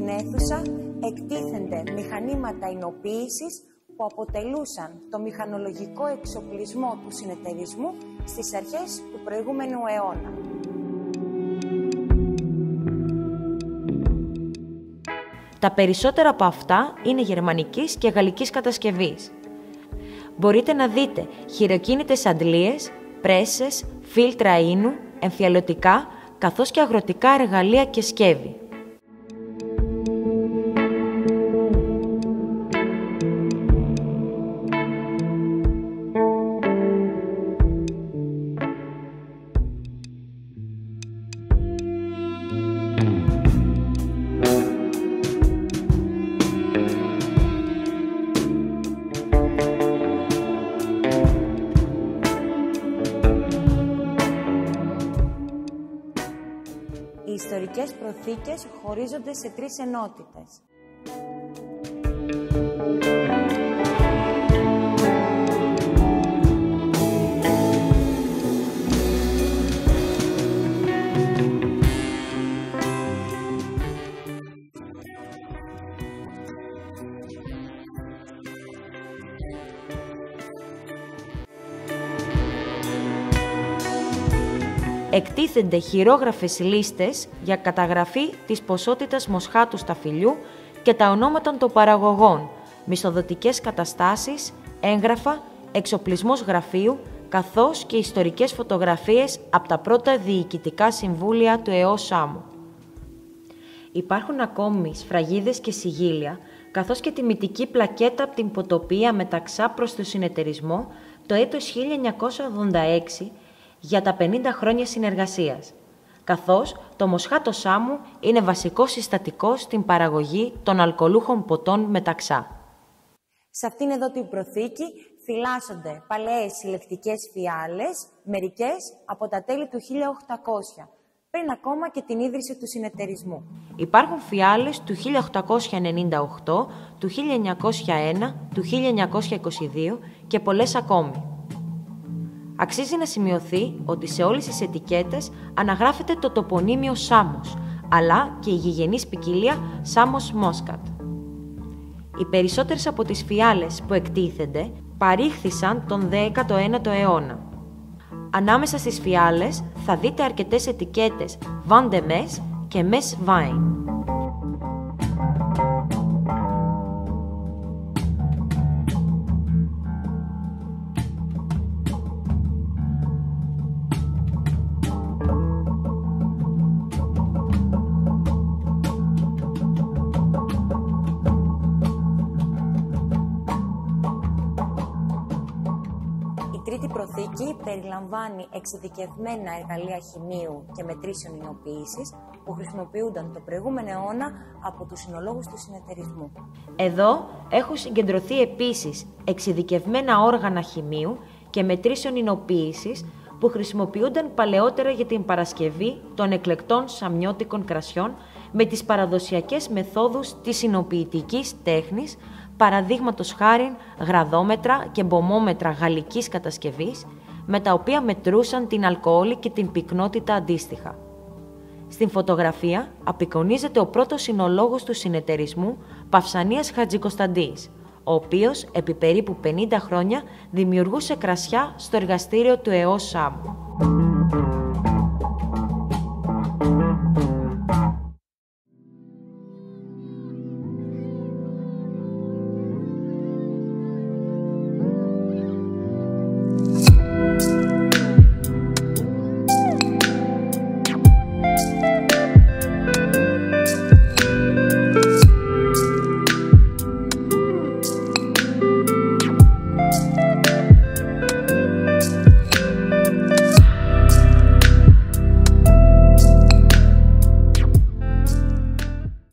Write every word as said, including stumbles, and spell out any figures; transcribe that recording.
στην αίθουσα εκτίθενται μηχανήματα εινοποίησης που αποτελούσαν το μηχανολογικό εξοπλισμό του συνεταιρισμού στις αρχές του προηγούμενου αιώνα. Τα περισσότερα από αυτά είναι γερμανικής και γαλλικής κατασκευής. Μπορείτε να δείτε χειροκίνητες αντλίες, πρέσες, φίλτρα ίνου, εμφιαλωτικά, καθώς και αγροτικά εργαλεία και σκεύη. Οι ιστορικές προθήκες χωρίζονται σε τρεις ενότητες. Εκτίθενται χειρόγραφες λίστες για καταγραφή της ποσότητας μοσχάτου σταφυλιού και τα ονόματα των παραγωγών, μισθοδοτικές καταστάσεις, έγγραφα, εξοπλισμός γραφείου, καθώς και ιστορικές φωτογραφίες από τα πρώτα διοικητικά συμβούλια του ΕΟ Σάμου. Υπάρχουν ακόμη σφραγίδες και συγγύλια, καθώς και τιμητική πλακέτα από την ποτοπία Μεταξά προς το συνεταιρισμό το έτος χίλια εννιακόσια ογδόντα έξι, για τα πενήντα χρόνια συνεργασίας, καθώς το μοσχάτο Σάμου είναι βασικό συστατικό στην παραγωγή των αλκοολούχων ποτών Μεταξά. Σε αυτήν εδώ την προθήκη φυλάσσονται παλαιές συλλεκτικές φιάλες, μερικές από τα τέλη του χίλια οκτακόσια, πριν ακόμα και την ίδρυση του συνεταιρισμού. Υπάρχουν φιάλες του χίλια οκτακόσια ενενήντα οκτώ, του χίλια εννιακόσια ένα, του χίλια εννιακόσια είκοσι δύο και πολλές ακόμη. Αξίζει να σημειωθεί ότι σε όλες τις ετικέτες αναγράφεται το τοπονύμιο Σάμος, αλλά και η γηγενής ποικιλία Σάμος Μόσκατ. Οι περισσότερες από τις φιάλες που εκτίθενται παρήχθησαν τον δέκατο ένατο αιώνα. Ανάμεσα στις φιάλες θα δείτε αρκετές ετικέτες Vin de Metz και Metz Wine. Η τρίτη προθήκη περιλαμβάνει εξειδικευμένα εργαλεία χημείου και μετρήσεων εινοποίησης που χρησιμοποιούνταν το προηγούμενο αιώνα από τους συνολόγους του συνεταιρισμού. Εδώ έχουν συγκεντρωθεί επίσης εξειδικευμένα όργανα χημείου και μετρήσεων εινοποίησης που χρησιμοποιούνταν παλαιότερα για την παρασκευή των εκλεκτών σαμιώτικων κρασιών με τις παραδοσιακές μεθόδους της εινοποιητικής τέχνης, παραδείγματος χάριν γραδόμετρα και μπομόμετρα γαλλικής κατασκευής, με τα οποία μετρούσαν την αλκοόλη και την πυκνότητα αντίστοιχα. Στην φωτογραφία απεικονίζεται ο πρώτος συνολόγος του συνεταιρισμού Παυσανίας Χατζικοσταντής, ο οποίος επί περίπου πενήντα χρόνια δημιουργούσε κρασιά στο εργαστήριο του ΕΟ Σάμου.